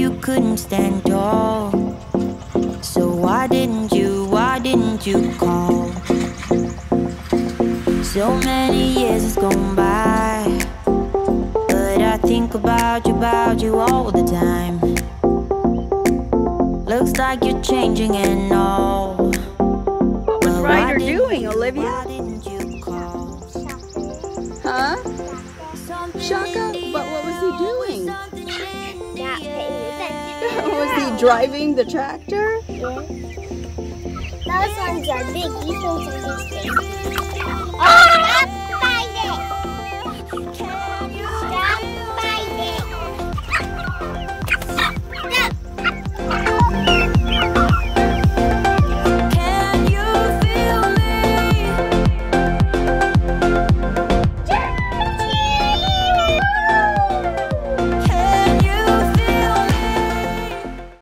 you couldn't stand tall. So why didn't you call? So many years has gone by, but I think about you all the time. Looks like you're changing and all. What was Rhyder doing, Olivia? Huh? Shaka? But what was he doing? Not paying attention. Was he driving the tractor? Yeah. Those ones are big. These ones are just big.